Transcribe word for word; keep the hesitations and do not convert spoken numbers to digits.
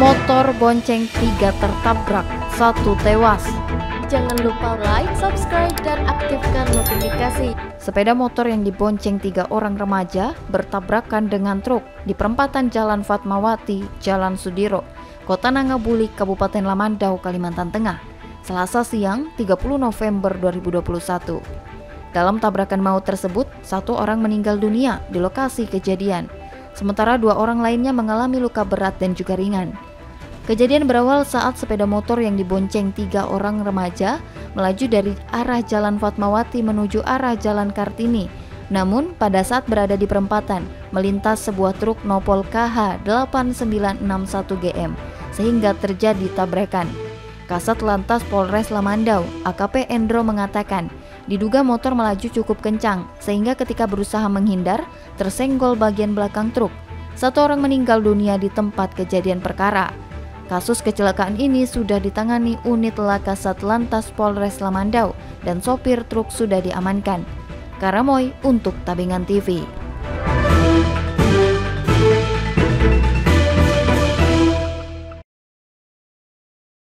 Motor bonceng tiga tertabrak, satu tewas. Jangan lupa like, subscribe, dan aktifkan notifikasi. Sepeda motor yang dibonceng tiga orang remaja bertabrakan dengan truk di perempatan Jalan Fatmawati, Jalan Sudiro, Kota Nangabulik, Kabupaten Lamandau, Kalimantan Tengah, Selasa siang tiga puluh November dua ribu dua puluh satu. Dalam tabrakan maut tersebut, satu orang meninggal dunia di lokasi kejadian, sementara dua orang lainnya mengalami luka berat dan juga ringan. Kejadian berawal saat sepeda motor yang dibonceng tiga orang remaja melaju dari arah Jalan Fatmawati menuju arah Jalan Kartini. Namun pada saat berada di perempatan, melintas sebuah truk Nopol K H delapan sembilan enam satu G M sehingga terjadi tabrakan. Kasat Lantas Polres Lamandau, A K P Endro mengatakan, diduga motor melaju cukup kencang sehingga ketika berusaha menghindar, tersenggol bagian belakang truk. Satu orang meninggal dunia di tempat kejadian perkara. Kasus kecelakaan ini sudah ditangani unit Laka Satlantas Polres Lamandau dan sopir truk sudah diamankan. Karamoy untuk Tabingan T V.